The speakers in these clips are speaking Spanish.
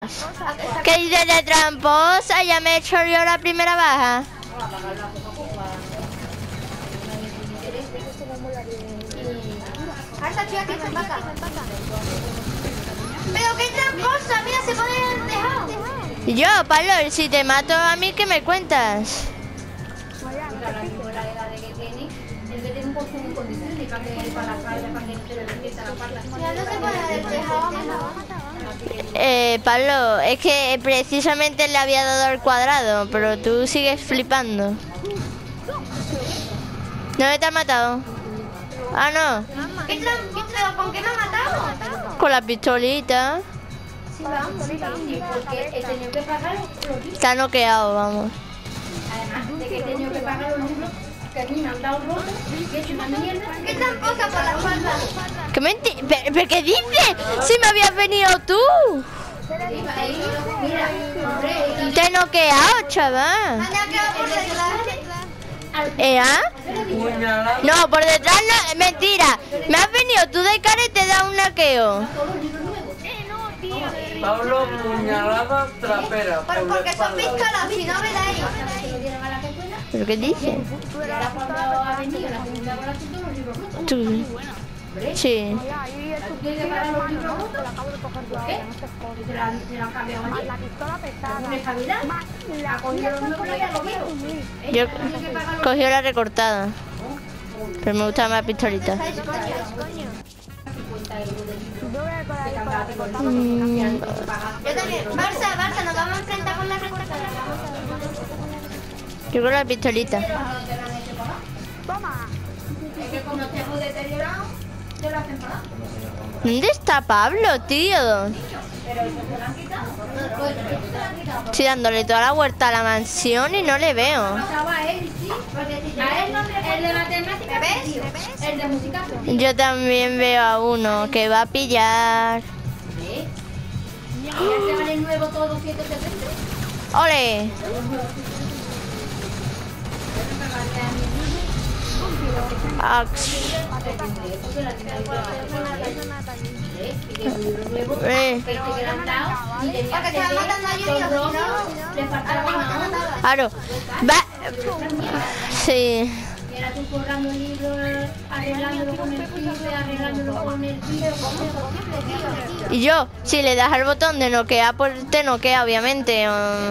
¿Qué dices de tramposa? Ya me he hecho yo la primera baja. Pero qué tramposa, mira, se pone en el tejado. Y yo, Pablo, si te mato a mí, ¿qué me cuentas? Ya no se pone en el tejado. Pablo, es que precisamente le había dado al cuadrado, pero tú sigues flipando. ¿Dónde te ha matado? Ah, no. ¿Qué tramposa? ¿Con qué me ha matado? Con la pistolita. Sí, vamos. Porque he tenido que pagar los libros. Está noqueado, vamos. Además de que he tenido que pagar los libros, que a mí me han dado roto, y he hecho una mierda. ¿Qué tramposa por la espalda? ¿Qué ¿Pero qué dices? Si me habías venido tú. Mira, hombre, Te he noqueado, chaval. anda que va por detrás. No, por detrás no, mentira. Me has venido tú de cara y te da un naqueo. Pablo, puñalada trapera. Pero porque son pistolas, si no me dais. ¿Pero qué dices? Ahora cuando ha venido la segunda bola, tú los libros rotos. Tú. Sí. ¿Tienes que pagar los libros rotos? ¿Por qué? Se lo han cambiado allí. ¿Una estabilidad? Ha cogido los nuevos y ya lo veo. Yo cogí la recortada. Pero me gusta más la pistolita. Yo también. Barça, nos vamos a enfrentar con la recortada. Yo con la pistolita. Es que como estemos deteriorados, te lo hacen pagar. ¿Dónde está Pablo, tío? Pero eso te lo han quitado. Estoy dándole toda la vuelta a la mansión y no le veo. Pasaba a él, sí. A él no le el de matemáticas. ¿Ves? El de música. Yo también veo a uno que va a pillar. Ya te vale nuevo todo 170. ¡Ole! Ax. Porque te van matando a Junior, le faltaba una. Claro. Va. Sí. Y ahora tú forrando el libro, arreglándolo con el pibe, arreglándolo con el pibe. Y yo, si le das al botón de noquear, pues te noquea, obviamente.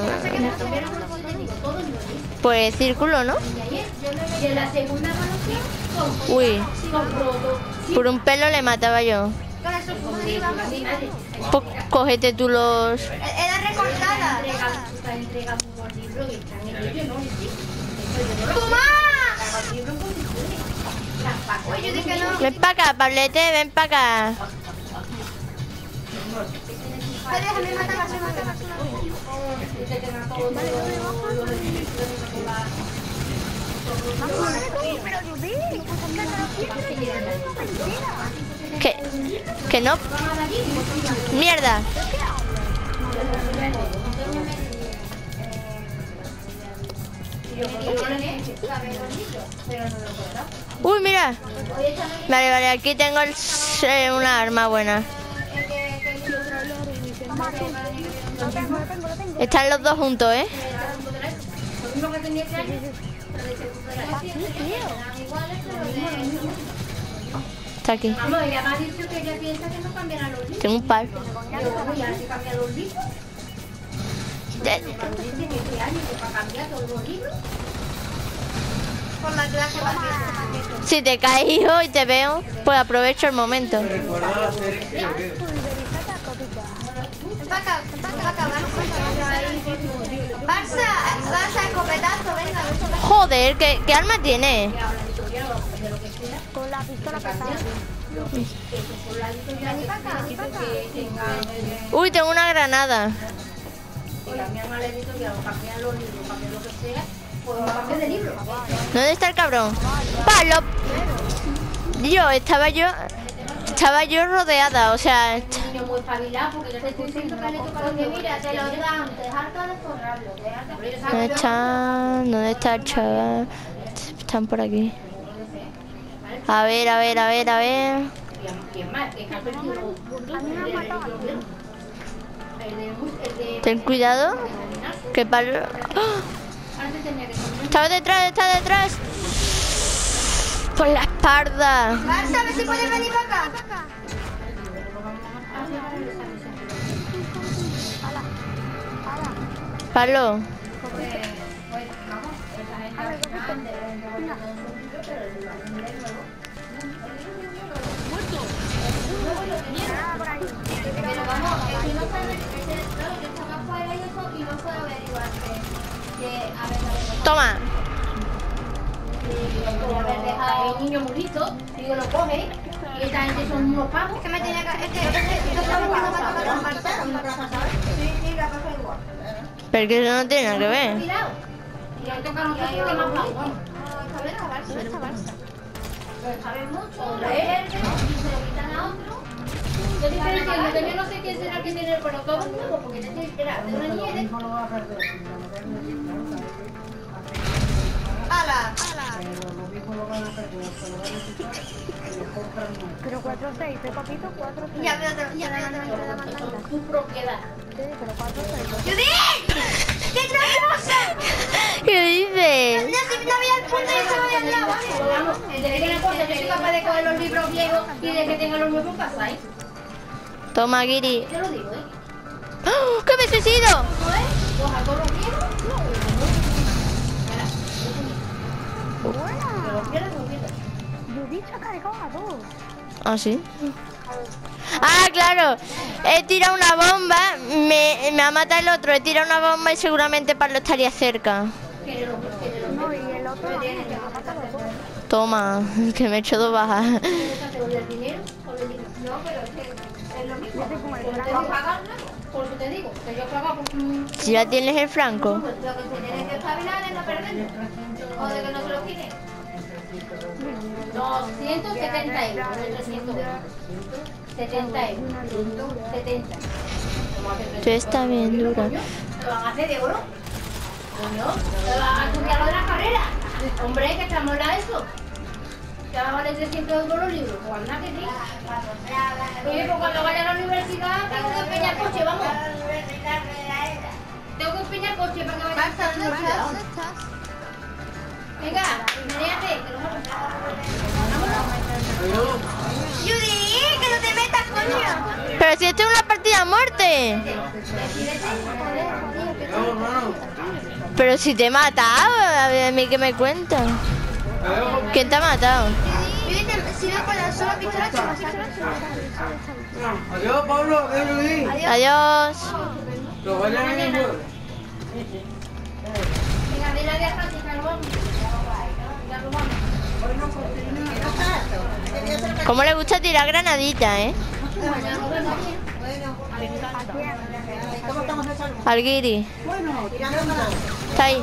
Pues círculo, ¿no? Y en la segunda evaluación, Uy, compró dos. por un pelo le mataba yo. Con eso sí, vamos. Pues cógete tú los... Era recortada. Está entregando unos libros y están en ello, ¿no? ¡Toma! Yo dije no. Ven para acá, Pablete, ven para acá. Déjame matar a su madre. Que no. Mierda. Uy, mira. Vale, vale, aquí tengo una arma buena. Están los dos juntos, ¿eh? Está aquí. Vamos, ella me ha dicho que ella piensa que no cambiará los libros. Tengo un par. Pero bueno, ya se cambian los libros. Dice que este año que va a cambiar todos los libros. Por la clase va a Si te caes, hijo, y te veo, pues aprovecho el momento. Recuerda la serie que yo veo. Barça, Barça, escopetazo, venga. Joder, ¿qué arma tiene? Con la pistola pesada. Uy, tengo una granada. ¿Dónde está el cabrón? ¡Palo! Estaba yo rodeada, o sea... Muy espabilado porque yo te estoy diciendo que le toca lo que mira, te lo dan, te harto de forrarlo, ¿Dónde están? ¿Dónde está el chaval? Están por aquí. A ver, a ver, a ver, a ver. ¿Quién más? ¿Quién ha perdido? A mí me ha matado. Ten cuidado. Que Pablo... ¡Oh! Está detrás, está detrás. Por la espalda. Marta, a ver si puedes venir para acá. Pablo. Pero vamos, que si no sabe, yo estaba afuera y eso y no puedo averiguar que Toma. haber dejado el niño muy listo, digo, lo coge y esta gente son unos pavos. Que me tenía que... Es que yo estaba buscando para tocar con Marta y no pasa, ¿sabes? Sí, la cosa igual. Pero que eso no tiene nada que ver. Cuidado. Y ahí toca nosotros que más pavos. Esta vez a Barça. Pero saben mucho, leer, y se lo quitan a otro. Yo estoy diciendo que yo no sé quién será el que tiene el pelo todo nuevo, porque te tiene que esperar de una niña y de... ¡Hala! Pero 4-6, ¿eh, papito? 4-6. Ya veo, ya veo. Tu propiedad. Sí, pero 4-6. ¡Judith! ¡Qué tramposa! ¿Qué dices? No había el punto y estaba ahí al lado. Vamos, desde que una cosa, yo soy capaz de coger los libros viejos y de que tenga los nuevos pasáis. Toma, Giri. Yo lo digo, ¿eh? ¡Oh! ¡Que me suicido! ¿No es? Coja todos los viejos. Judith se ha cargado a 2. ¿Ah, sí? Ah, claro. He tirado una bomba, me ha matado el otro. He tirado una bomba y seguramente Pablo estaría cerca. No, y el otro también, que ha matado a 2. Toma, que me he hecho 2 bajas. ¿Te voy el dinero o el dinero? No, pero es que es lo mismo. Te digo pagarla, por eso te digo, que yo pago por... Si ya tienes el franco. Pues lo que se tiene que espabilar es no perderlo. O de que no se lo quiten. 270 euros, no 300 euros. 70 euros. 70. Esto está bien duro. ¿Lo van a hacer de oro? Coño, ¿lo van a estudiar lo de la carrera? Hombre, que estamos en eso. Que va a valer 300 euros los libros. Pues anda que sí. Oye, pues cuando vaya a la universidad tengo que empeñar coche, vamos. Tengo que empeñar coche para que vaya a estar en la universidad. Venga, menéate, que nos vamos. Vámonos. Judy, que no te metas, coño. Pero si esto es una partida a muerte. Pero si te he matado, a ver, a mí que me cuentas. ¿Quién te ha matado? Si no con la sola pistola, Adiós, Pablo. Adiós, Luis. Adiós. Que vayan bien. Venga, dile adiós, Francisca, nos vamos. Ya nos vamos. ¿Cómo le gusta tirar granadita, eh? Al Giri. Está ahí.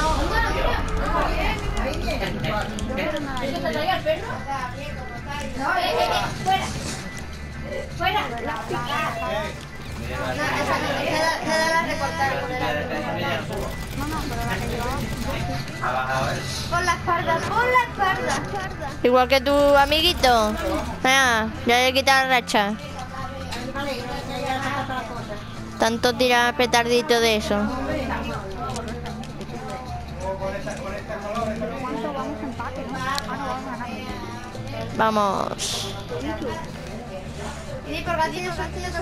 Fuera. Fuera. Queda la recortar. Por la espalda, por la espalda. Igual que tu amiguito. Ah, ya le he quitado la racha. Tanto tirar petardito de eso. ¿Cuánto vamos a empate, no? Ah, no, vamos a ganar. Vamos. Y por gatito,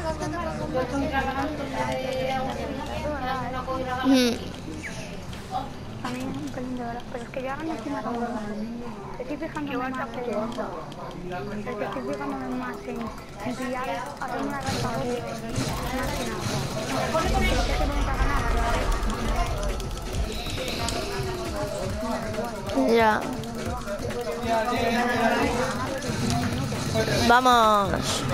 También es un pelín de horas, pero es que yo ahora no estoy matando nada. Estoy fijándome más en... Estoy fijándome más en pillar, hacer una racha más que nada. Porque sé que nunca ganaba, Ya. Vamos.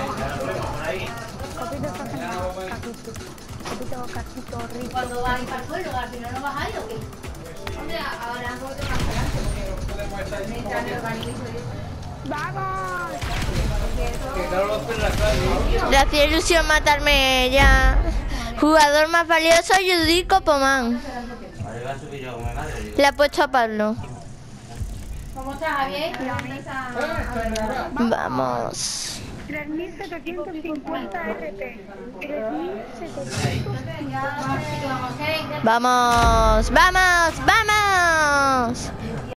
Copito está haciendo casito. Copito, casito, rico. cuando vas para el suelo, al final no vas a ir o qué. Hombre, ahora un poquito más adelante, porque me entra en el organismo y eso. ¡Vamos! Que Carlos en la calle. Le hacía ilusión matarme ya. Jugador más valioso, Judith Copomán. Le ha puesto a Pablo. ¿Cómo estás, Javier? Vamos. 3750 RP. 3750. Vamos, vamos, vamos.